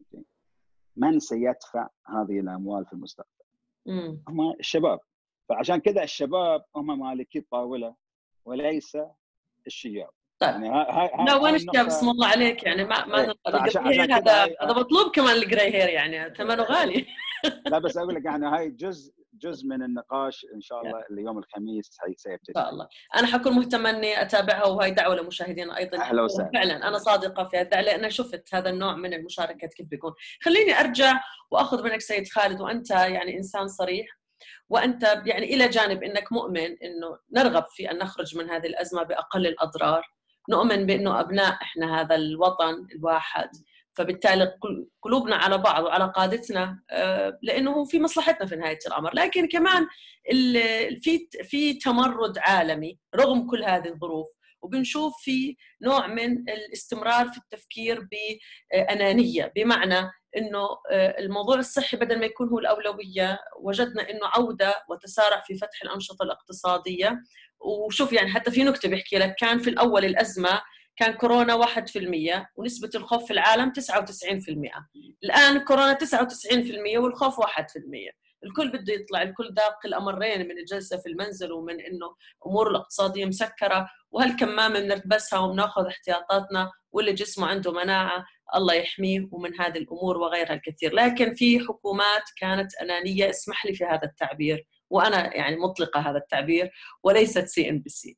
من سيدفع هذه الاموال في المستقبل؟ هم الشباب. فعشان كذا الشباب هم مالكي الطاوله وليس الشياب. طيب يعني لا، وين الشياب؟ بسم الله عليك، يعني ما الجراي هير هذا مطلوب كمان، الجراي هير يعني ثمنه غالي. لا بس اقول لك يعني هاي جزء من النقاش ان شاء الله اللي يوم الخميس سيبتدي. ان شاء الله. انا حكون مهتمه اني اتابعها، وهي دعوه لمشاهدينا ايضا. اهلا وسهلا. فعلا انا صادقه في هذا لان شفت هذا النوع من المشاركه كيف بيكون. خليني ارجع واخذ منك سيد خالد، وانت يعني انسان صريح، وانت يعني الى جانب انك مؤمن انه نرغب في ان نخرج من هذه الازمه باقل الاضرار، نؤمن بانه ابناء احنا هذا الوطن الواحد، فبالتالي قلوبنا على بعض وعلى قادتنا، لانه في مصلحتنا في نهايه الامر. لكن كمان في تمرد عالمي رغم كل هذه الظروف، وبنشوف في نوع من الاستمرار في التفكير بأنانية، بمعنى انه الموضوع الصحي بدل ما يكون هو الأولوية، وجدنا انه عودة وتسارع في فتح الأنشطة الاقتصادية. وشوف يعني حتى في نكتة بيحكي لك كان في الأول الأزمة كان كورونا 1% ونسبة الخوف في العالم 99%، الآن كورونا 99% والخوف 1%. الكل بده يطلع، الكل داق الأمرين من الجلسة في المنزل ومن إنه أمور الاقتصادية مسكرة، وهالكمامة بنلبسها وبناخذ احتياطاتنا، واللي جسمه عنده مناعة الله يحميه ومن هذه الأمور وغيرها الكثير. لكن في حكومات كانت أنانية، اسمح لي في هذا التعبير، وأنا يعني مطلقة هذا التعبير وليست CNBC.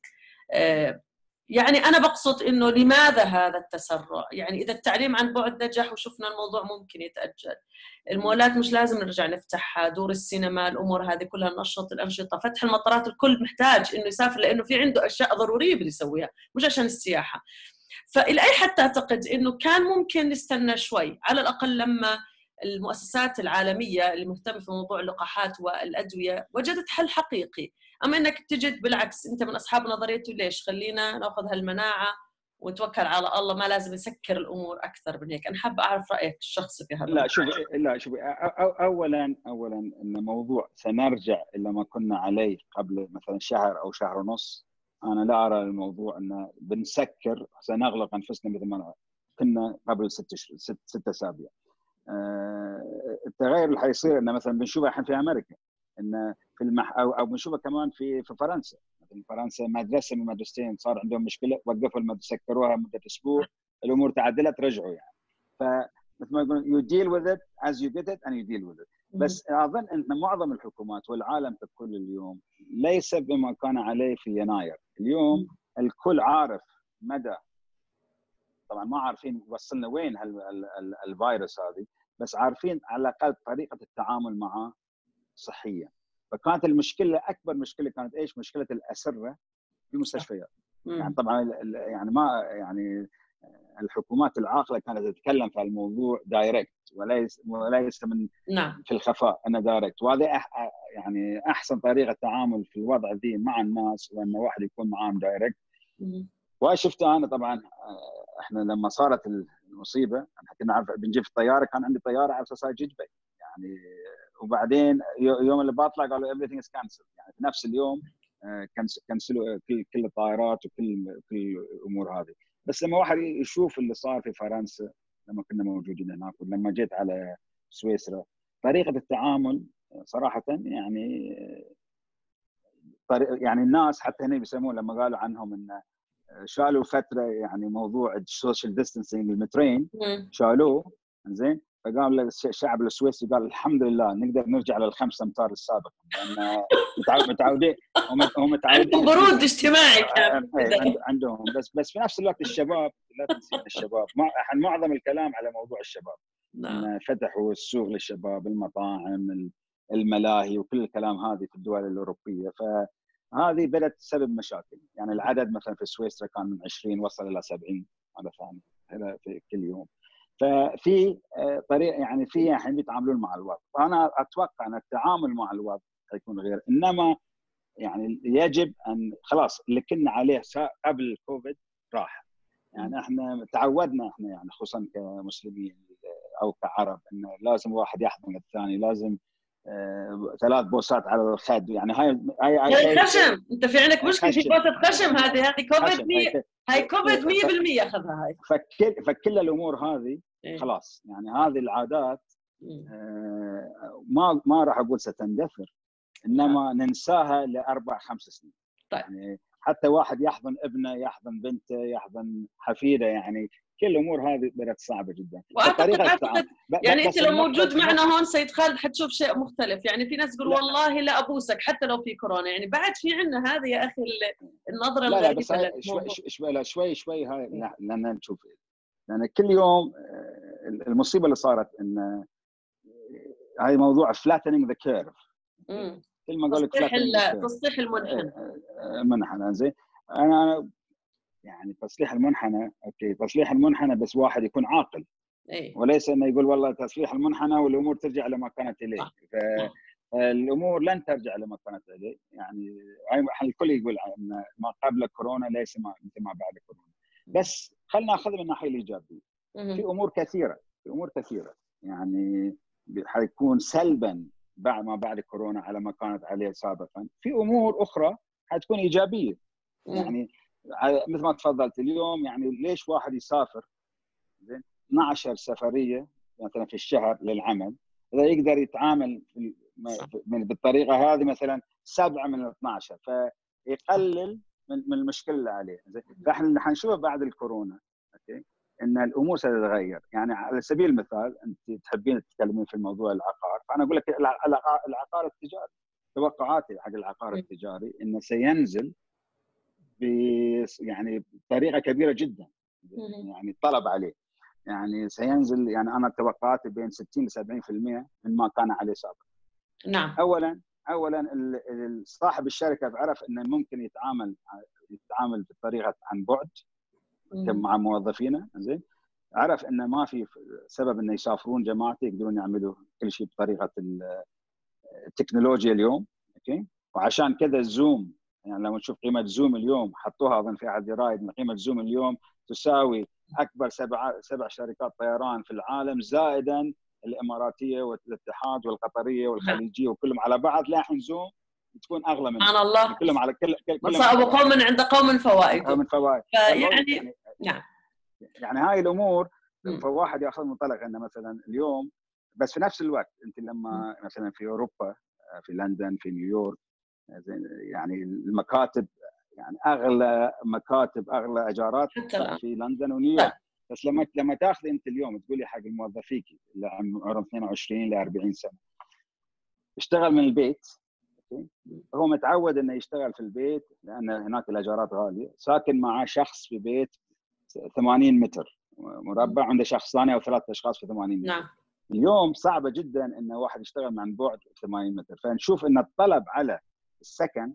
يعني أنا بقصد إنه لماذا هذا التسرع؟ يعني إذا التعليم عن بعد نجح وشفنا الموضوع ممكن يتأجل، المولات مش لازم نرجع نفتحها، دور السينما، الأمور هذه كلها، ننشط الأنشطة، فتح المطارات، الكل محتاج إنه يسافر لأنه في عنده أشياء ضرورية بده يسويها مش عشان السياحة. فإلى أي حد تعتقد إنه كان ممكن نستنى شوي، على الأقل لما المؤسسات العالمية اللي مهتمة في موضوع اللقاحات والأدوية وجدت حل حقيقي؟ أما إنك تجد بالعكس أنت من أصحاب نظريته ليش خلينا نأخذ هالمناعة ونتوكل على الله، ما لازم نسكر الأمور أكثر من هيك. أنا حابة أعرف رأيك الشخصي في هذا. لا شوفي أولا إن موضوع سنرجع إلى ما كنا عليه قبل مثلا شهر أو شهر ونص، أنا لا أرى الموضوع أن بنسكر سنغلق أنفسنا مثل ما كنا قبل 6 أسابيع. التغير اللي حيصير إن مثلا بنشوفه الحين في أمريكا، إن في أو بنشوفه كمان في فرنسا. مثلا فرنسا مدرسة من مدرستين صار عندهم مشكلة، وقفوا المدرسة، سكروها مدة أسبوع، الأمور تعدلت، رجعوا يعني. فمثل ما يقولون you deal with it as you get it and you deal with it. بس أظن أن معظم الحكومات والعالم ككل اليوم ليس بما كان عليه في يناير. اليوم الكل عارف مدى، طبعا ما عارفين وصلنا وين الفيروس هذه، بس عارفين على الأقل طريقة التعامل معه صحيا. فكانت المشكلة، أكبر مشكلة كانت إيش؟ مشكلة الأسرة في المستشفيات. يعني طبعا يعني ما يعني الحكومات العاقله كانت تتكلم في الموضوع دايركت وليس من في الخفاء، انه دايركت. وهذا يعني احسن طريقه تعامل في الوضع ذي مع الناس، وان واحد يكون معاهم دايركت. وشفته انا طبعا، احنا لما صارت المصيبه احنا كنا نعرف بنجي في الطياره، كان عندي طياره على اساس اجي دبي يعني، وبعدين يوم اللي بطلع قالوا everything is cancelled، يعني في نفس اليوم كنسلوا كل الطائرات وكل الامور هذه. بس لما واحد يشوف اللي صار في فرنسا لما كنا موجودين هناك، ولما جيت على سويسرا، طريقه التعامل صراحه يعني الناس حتى هنا بيسمون، لما قالوا عنهم ان شالوا فتره يعني موضوع السوشيال ديستانسينج المترين شالوه، زين، فقام الشعب السويسري قال الحمد لله نقدر نرجع لل5 أمتار السابقه، لان متعودين هم عندهم برود اجتماعي كان عندهم. بس في نفس الوقت الشباب، لا تنسين الشباب، معظم الكلام على موضوع الشباب، ان فتحوا السوق للشباب، المطاعم، الملاهي، وكل الكلام هذه في الدول الاوروبيه. فهذه بدات تسبب مشاكل. يعني العدد مثلا في سويسرا كان من 20 وصل الى 70 هذا ثاني في كل يوم. ففي طريقه يعني في الحين بيتعاملون مع الوضع، فانا اتوقع ان التعامل مع الوضع حيكون غير. انما يعني يجب ان خلاص اللي كنا عليه قبل الكوفيد راح. يعني احنا تعودنا، احنا يعني خصوصا كمسلمين او كعرب، انه لازم واحد يحضن الثاني، لازم 3 بوسات على الخد. يعني هاي خشم. انت في عندك مشكله في بوسه خشم، هذه كوفيد. هاي كوفيد 100% اخذها هاي. فكل الامور هذه خلاص، يعني هذه العادات ما راح اقول ستندثر، انما ننساها ل4-5 سنين. طيب. يعني حتى واحد يحضن ابنه، يحضن بنته، يحضن حفيده، يعني كل الامور هذه بدات صعبه جدا. واعتقد يعني انت بس لو موجود معنا هون سيد خالد حتشوف شيء مختلف. يعني في ناس تقول والله لا ابوسك حتى لو في كورونا، يعني بعد في عندنا هذه يا اخي النظره لا بس الغريبه شوي هاي لان نشوف، لان كل يوم المصيبه اللي صارت ان هاي موضوع flattening the curve. كل ما اقول لك تصليح المنحنى. منحنى زين. انا يعني تصليح المنحنى، اوكي تصليح المنحنى بس واحد يكون عاقل، وليس انه يقول والله تصليح المنحنى والامور ترجع لما كانت اليه. فالامور لن ترجع لما كانت اليه. يعني الكل يقول ان ما قبل كورونا ليس مثل ما بعد كورونا. بس خلينا ناخذ من الناحيه الايجابيه. في امور كثيره يعني حيكون سلبا بعد كورونا على ما كانت عليه سابقا. في امور اخرى حتكون ايجابيه. يعني مثل ما تفضلت اليوم، يعني ليش واحد يسافر زين 12 سفريه مثلا في الشهر للعمل اذا يقدر يتعامل بالطريقه هذه مثلا 7 من 12، فيقلل من المشكله اللي عليه. زين فاحنا حنشوف بعد الكورونا اوكي ان الامور ستتغير. يعني على سبيل المثال انت تحبين تتكلمين في موضوع العقار، فانا اقول لك العقار التجاري، توقعاتي حق العقار التجاري انه سينزل يعني بطريقه كبيره جدا. يعني الطلب عليه يعني سينزل. يعني انا توقعاتي بين 60 ل 70% من ما كان عليه سابقا. نعم. اولا صاحب الشركه عرف انه ممكن يتعامل بطريقه عن بعد مع موظفينه. زين عرف انه ما في سبب انه يسافرون جماعته، يقدرون يعملوا كل شيء بطريقه التكنولوجيا اليوم. اوكي وعشان كذا الزوم، يعني لما نشوف قيمه زوم اليوم حطوها اظن في احد الرايد ان قيمه زوم اليوم تساوي اكبر 7 شركات طيران في العالم، زائدا الاماراتيه والاتحاد والقطريه والخليجيه وكلهم على بعض. لاحين زوم تكون اغلى منهم. سبحان الله. كلهم على مصائب قوم عند قوم فوائد. من فوائد. يعني نعم. يعني هاي الامور فواحد ياخذ منطلق انه مثلا اليوم. بس في نفس الوقت انت لما مثلا في اوروبا، في لندن، في نيويورك، يعني المكاتب، يعني اغلى مكاتب، اغلى اجارات في لندن ونيويورك. بس لما تاخذ انت اليوم تقولي حق موظفيك اللي عمرهم 22 ل 40 سنه يشتغل من البيت، هو متعود انه يشتغل في البيت لان هناك الاجارات غاليه، ساكن معاه شخص في بيت 80 متر مربع، عنده شخص ثاني او 3 اشخاص في 80 متر. نعم. اليوم صعبه جدا ان واحد يشتغل عن بعد 80 متر. فنشوف ان الطلب على السكن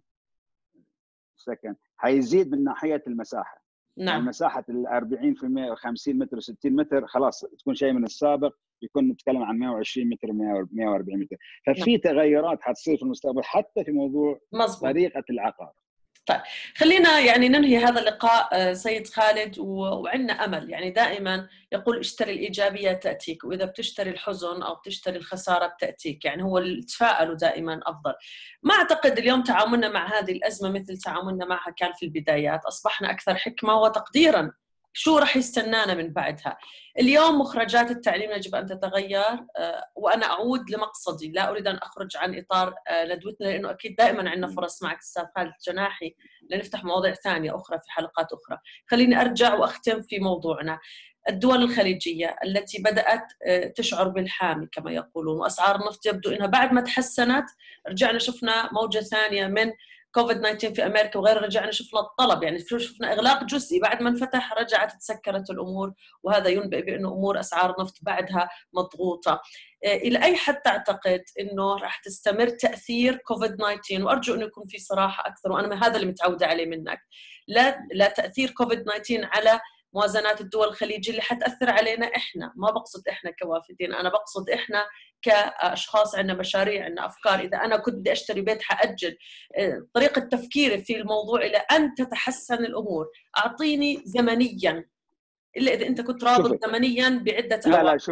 حيزيد من ناحيه المساحه. نعم. يعني مساحه ال 40% و 50 متر و 60 متر خلاص تكون شيء من السابق، يكون نتكلم عن 120 متر و 140 متر. ففي تغيرات حتصير في المستقبل حتى في موضوع طريقه العقار. طيب خلينا يعني ننهي هذا اللقاء سيد خالد، وعندنا أمل. يعني دائما يقول اشتري الإيجابية تأتيك، وإذا بتشتري الحزن أو بتشتري الخسارة بتأتيك. يعني هو التفاؤل دائما أفضل. ما أعتقد اليوم تعاملنا مع هذه الأزمة مثل تعاملنا معها كان في البدايات. أصبحنا أكثر حكمة وتقديرا شو رح يستنانا من بعدها. اليوم مخرجات التعليم يجب أن تتغير، وأنا أعود لمقصدي، لا أريد أن أخرج عن إطار ندوتنا، لأنه أكيد دائما عندنا فرص معك أستاذ خالد الجناحي لنفتح مواضيع ثانية أخرى في حلقات أخرى. خليني أرجع وأختم في موضوعنا. الدول الخليجية التي بدأت تشعر بالحامي كما يقولون، وأسعار النفط يبدو أنها بعد ما تحسنت رجعنا شفنا موجة ثانية من كوفيد 19 في أمريكا وغيره، رجعنا شفنا الطلب. يعني شفنا إغلاق جزئي، بعد ما انفتح رجعت تسكرت الأمور، وهذا ينبئ بأنه أمور أسعار النفط بعدها مضغوطة. إلى أي حد تعتقد أنه راح تستمر تأثير كوفيد 19؟ وأرجو أنه يكون في صراحة أكثر، وأنا هذا اللي متعودة عليه منك. لا تأثير كوفيد 19 على موازنات الدول الخليجية اللي حتأثر علينا إحنا. ما بقصد إحنا كوافدين، أنا بقصد إحنا كأشخاص عندنا مشاريع، عندنا أفكار. إذا أنا كنت بدي أشتري بيت حأجل. طريقة تفكيري في الموضوع إلى أن تتحسن الأمور. أعطيني زمنياً، إلا إذا أنت كنت رابط زمنياً بعدة أوقات. لا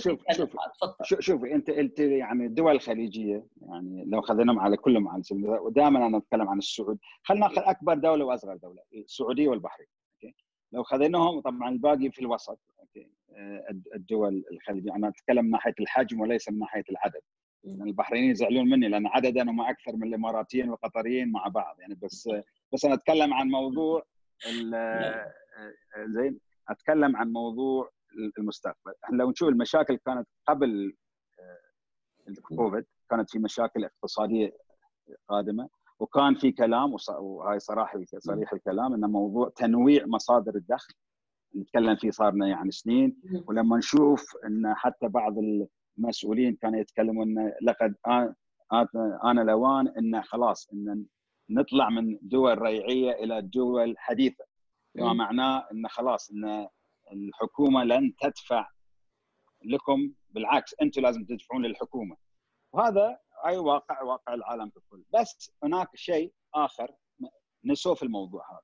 شوف أنت يعني الدول الخليجية، يعني لو خذيناهم على كلهم على سبيل المثال، ودائما أنا أتكلم عن السعود، خلينا ناخذ أكبر دولة وأصغر دولة، السعودية والبحرين. لو خذيناهم طبعا الباقي في الوسط. الدول الخليجيه انا اتكلم من ناحيه الحجم وليس من ناحيه العدد. البحرينيين يزعلون مني لان عددا هم اكثر من الاماراتيين والقطريين مع بعض يعني، بس بس انا اتكلم عن موضوع زين، اتكلم عن موضوع المستقبل. احنا لو نشوف المشاكل كانت قبل الكوفيد، كانت في مشاكل اقتصاديه قادمه، وكان في كلام، وهاي صريح الكلام، ان موضوع تنويع مصادر الدخل نتكلم فيه صارنا يعني سنين. ولما نشوف ان حتى بعض المسؤولين كانوا يتكلمون ان لقد آن الاوان ان خلاص ان نطلع من دول ريعيه الى دول حديثه، بما معناه ان خلاص ان الحكومه لن تدفع لكم، بالعكس انتم لازم تدفعون للحكومه. وهذا اي واقع العالم ككل. بس هناك شيء اخر نسوه في الموضوع هذا،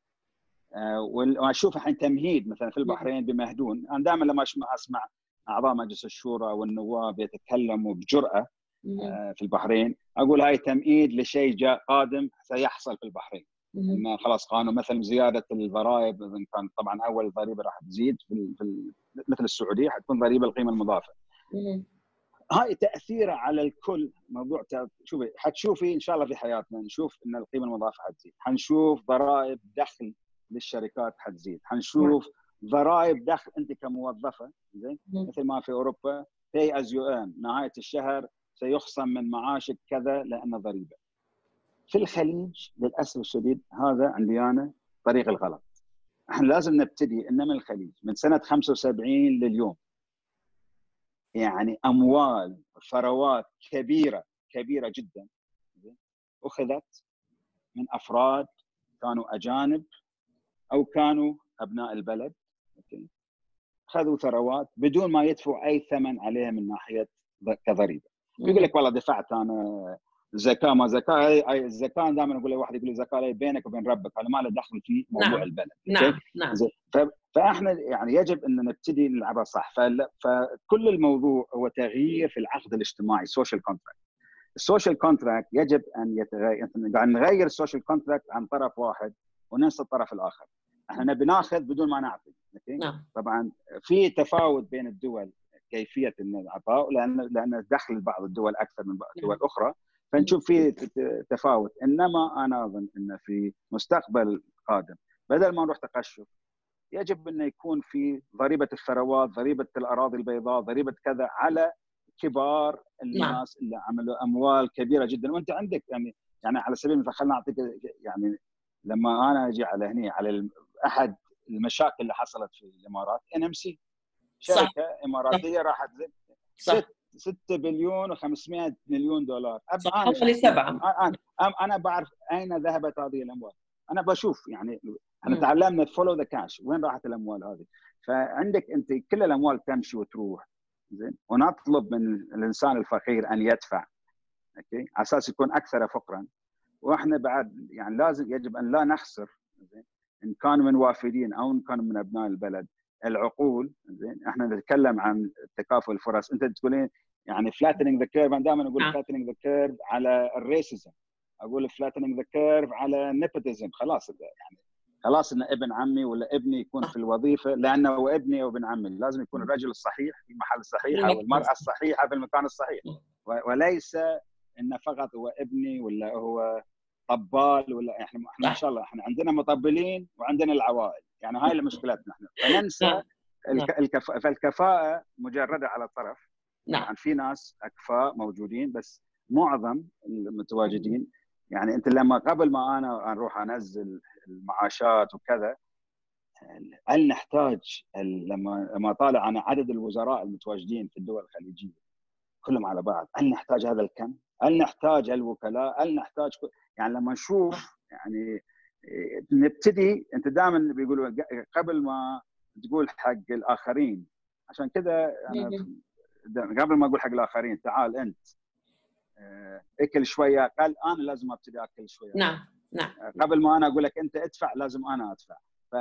واشوف الحين تمهيد مثلا في البحرين بمهدون. انا دائما لما اسمع اعضاء مجلس الشورى والنواب يتكلموا بجرأه في البحرين، اقول هاي تمهيد لشيء جاء قادم سيحصل في البحرين. ان خلاص قانون مثلا زياده الضرائب، كان طبعا اول ضريبه راح تزيد في مثل السعوديه حتكون ضريبه القيمه المضافه. هاي تاثيره على الكل موضوع. شوفي حتشوفي ان شاء الله في حياتنا نشوف ان القيمه المضافه حتزيد، حنشوف ضرائب دخل للشركات حتزيد، حنشوف ضرائب دخل انت كموظفه زين مثل ما في اوروبا pay as you earn، نهايه الشهر سيخصم من معاشك كذا لانه ضريبه. في الخليج للاسف الشديد هذا عندي انا طريق الغلط. احنا لازم نبتدي ان من الخليج من سنه 75 لليوم يعني اموال ثروات كبيره جدا اخذت من افراد كانوا اجانب او كانوا ابناء البلد، اخذوا ثروات بدون ما يدفعوا اي ثمن عليها من ناحيه كضريبه. يقول لك والله دفعت انا زكاه ما زكاه، اي الزكاه دائما اقول واحد يقول لي زكاه بينك وبين ربك، هذا ما له دخل في موضوع البلد. نعم. فاحنا يعني يجب ان نبتدي نلعبها صح. فكل الموضوع هو تغيير في العقد الاجتماعي، سوشيال كونتراكت. السوشيال كونتراكت يجب ان يتغير، قاعد نغير السوشيال كونتراكت عن طرف واحد وننسى الطرف الاخر. احنا نبي ناخذ بدون ما نعطي. طبعا في تفاوت بين الدول كيفيه العطاء، لان دخل بعض الدول اكثر من بعض الدول الاخرى، فنشوف في تفاوت. انما انا اظن ان في مستقبل قادم بدل ما نروح تقشف يجب انه يكون في ضريبه الثروات، ضريبه الاراضي البيضاء، ضريبه كذا على كبار الناس اللي عملوا اموال كبيره جدا. وانت عندك يعني على سبيل المثال خلينا اعطيك يعني لما انا اجي على هنا على احد المشاكل اللي حصلت في الامارات، NMC شركه اماراتيه راحت 6 بليون و500 مليون دولار. حوالي 7. انا بعرف اين ذهبت هذه الاموال. انا بشوف يعني احنا تعلمنا فولو ذا كاش، وين راحت الاموال هذه. فعندك انت كل الاموال تمشي وتروح زين، ونطلب من الانسان الفقير ان يدفع اوكي على اساس يكون اكثر فقرا. واحنا بعد يعني لازم يجب ان لا نخسر زين، ان كانوا من وافدين او ان كانوا من ابناء البلد العقول زين. احنا نتكلم عن تكافؤ الفرص، انت تقولين يعني flattening the curve. انا دائما اقول flattening the curve على الريسيزم، اقول flattening the curve على nepotism. خلاص يعني خلاص ان ابن عمي ولا ابني يكون في الوظيفه لانه هو ابني وابن عمي، لازم يكون الرجل الصحيح في المحل الصحيح او المراه الصحيحه في المكان الصحيح، وليس انه فقط هو ابني ولا هو طبال ولا احنا ما شاء الله احنا عندنا مطبلين وعندنا العوائل، يعني هاي مشكلتنا احنا. فننسى فالكفاءه مجرده على طرف. يعني في ناس اكفاء موجودين بس معظم المتواجدين يعني انت لما قبل ما انا اروح انزل المعاشات وكذا، هل نحتاج لما طالع انا عدد الوزراء المتواجدين في الدول الخليجيه كلهم على بعض، هل نحتاج هذا الكم؟ هل نحتاج الوكلاء؟ هل نحتاج يعني لما نشوف يعني نبتدي. انت دائما بيقولوا قبل ما تقول حق الاخرين، عشان كذا انا قبل ما اقول حق الاخرين تعال انت اكل شويه اقل، انا لازم ابتدي اكل شويه. نعم. قبل ما انا اقول لك انت ادفع لازم انا ادفع.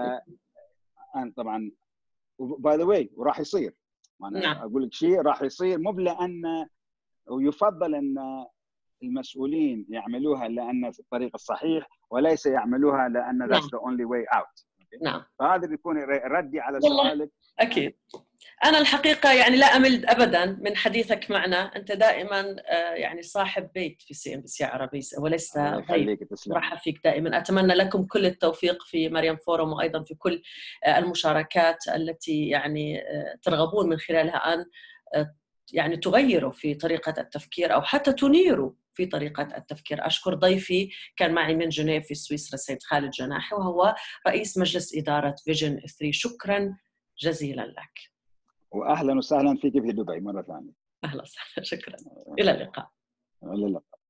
انا طبعا باي ذا واي وراح يصير، انا اقول لك شيء راح يصير، مو لان ويفضل ان المسؤولين يعملوها لان الطريق الصحيح وليس يعملوها لان that's the only way out. نعم. فهذا بيكون ردي على سؤالك. اكيد أنا الحقيقة يعني لا أمل أبدا من حديثك معنا. أنت دائما يعني صاحب بيت في CNBC عربي وليس الله ضيف. يخليك، تسلم. مرحب فيك دائما. أتمنى لكم كل التوفيق في مريم فورم، وأيضا في كل المشاركات التي يعني ترغبون من خلالها أن يعني تغيروا في طريقة التفكير أو حتى تنيروا في طريقة التفكير. أشكر ضيفي كان معي من جنيف في سويسرا السيد خالد جناحي، وهو رئيس مجلس إدارة فيجن 3. شكرا جزيلا لك. واهلا وسهلا فيك في دبي مره ثانيه. أهلا وسهلا، شكرا، إلى اللقاء. إلى اللقاء.